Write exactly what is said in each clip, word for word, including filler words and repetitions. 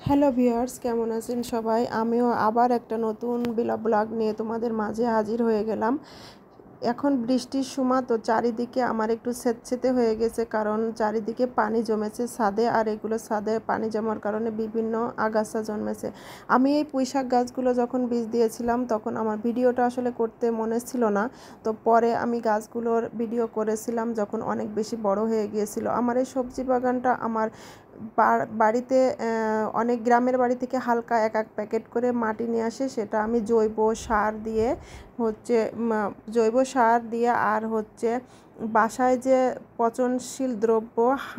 Hello viewers, কেমন আছেন সবাই? আমিও আবার একটা নতুন ব্লগ নিয়ে তোমাদের মাঝে হাজির হয়ে গেলাম। এখন বৃষ্টির সময় তো চারিদিকে আমার একটু সেতসেতে হয়ে গেছে, কারণ চারিদিকে পানি জমেছে ছাদে, আর এগুলো ছাদে পানি জমার কারণে বিভিন্ন আগাছা জন্মেছে। আমি এই পুঁইশাক গাছগুলো যখন বীজ দিয়েছিলাম তখন আমার ভিডিওটা আসলে করতে মনে ছিল না, তো পরে আমি গাছগুলোর ভিডিও করেছিলাম যখন অনেক বেশি বড় হয়ে গিয়েছিল। আমার এই সবজি বাগানটা আমার বাড়িতে অনেক গ্রামের বাড়ি থেকে হালকা এক এক প্যাকেট করে মাটি নিয়ে আসে, সেটা আমি জৈব সার দিয়ে হচ্ছে জৈব সার দিয়ে আর হচ্ছে বাসায় যে পচনশীল দ্রব্য,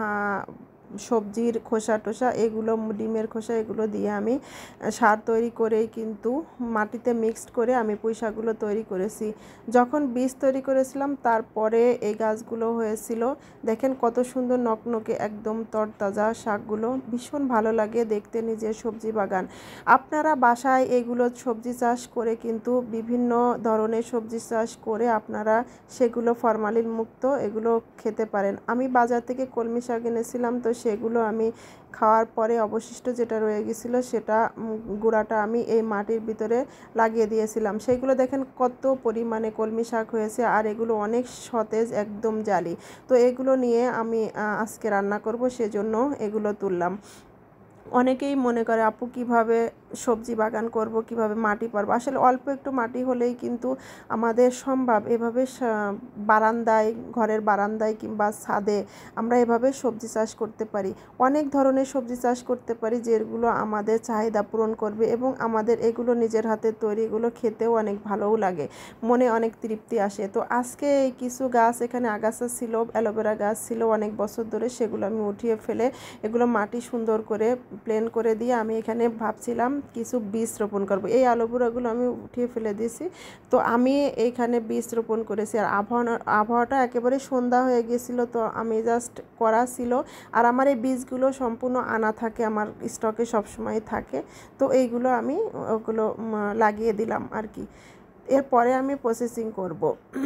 সবজির খোসা টোসা, এগুলো ডিমের খোসা, এগুলো দিয়ে আমি সার তৈরি করেই কিন্তু মাটিতে মিক্সড করে আমি পুঁইশাকগুলো তৈরি করেছি। যখন বীজ তৈরি করেছিলাম তারপরে এই গাছগুলো হয়েছিল। দেখেন কত সুন্দর নকনকে একদম তরতাজা শাকগুলো, ভীষণ ভালো লাগে দেখতে নিজের সবজি বাগান। আপনারা বাসায় এগুলো সবজি চাষ করে কিন্তু বিভিন্ন ধরনের সবজি চাষ করে আপনারা সেগুলো ফরমালিন মুক্ত এগুলো খেতে পারেন। আমি বাজার থেকে কলমি শাক এনেছিলাম, তো সেগুলো আমি খাওয়ার পরে অবশিষ্ট যেটা রয়ে গেছিলো সেটা গুঁড়াটা আমি এই মাটির ভিতরে লাগিয়ে দিয়েছিলাম। সেগুলো দেখেন কত পরিমাণে কলমি শাক হয়েছে, আর এগুলো অনেক সতেজ, একদম জালি। তো এগুলো নিয়ে আমি আজকে রান্না করব, সেজন্য এগুলো তুললাম। অনেকেই মনে করে আপু কিভাবে সবজি বাগান করব, কিভাবে মাটি পারবো। আসলে অল্প একটু মাটি হলেই কিন্তু আমাদের সম্ভব এভাবে বারান্দায়, ঘরের বারান্দায় কিংবা ছাদে আমরা এভাবে সবজি চাষ করতে পারি। অনেক ধরনের সবজি চাষ করতে পারি যেগুলো আমাদের চাহিদা পূরণ করবে, এবং আমাদের এগুলো নিজের হাতের তৈরি, এগুলো খেতেও অনেক ভালোও লাগে, মনে অনেক তৃপ্তি আসে। তো আজকে এই কিছু গাছ এখানে আগাছা ছিল, অ্যালোভেরা গাছ ছিল অনেক বছর ধরে, সেগুলো আমি উঠিয়ে ফেলে এগুলো মাটি সুন্দর করে প্লেন করে দিয়ে আমি এখানে ভাবছিলাম কিছু বীজ রোপণ করব। এই আলুগুলোগুলো আমি উঠিয়ে ফেলে দিয়েছি, তো আমি এইখানে বীজ রোপণ করেছি। আর আবহাওয়া আবহাওয়াটা একেবারে সন্ধ্যা হয়ে গিয়েছিলো, তো আমি জাস্ট করা ছিল। আর আমার এই বীজগুলো সম্পূর্ণ আনা থাকে, আমার স্টকে সবসময় থাকে। তো এইগুলো আমি ওগুলো লাগিয়ে দিলাম আর কি। এরপরে আমি প্রসেসিং করব।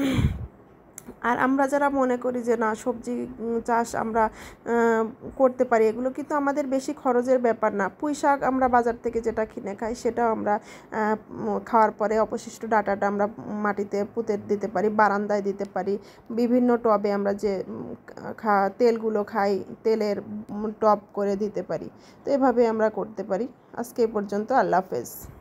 আর আমরা যারা মনে করি যে না সবজি চাষ আমরা করতে পারি, এগুলো কিন্তু আমাদের বেশি খরচের ব্যাপার না। পুঁই শাক আমরা বাজার থেকে যেটা কিনে খাই সেটাও আমরা খাওয়ার পরে অবশিষ্ট ডাঁটাটা আমরা মাটিতে পুঁতে দিতে পারি, বারান্দায় দিতে পারি, বিভিন্ন টবে আমরা যে খা তেলগুলো খাই তেলের টব করে দিতে পারি। তো এভাবে আমরা করতে পারি। আজকে এ পর্যন্ত, আল্লাহ হাফেজ।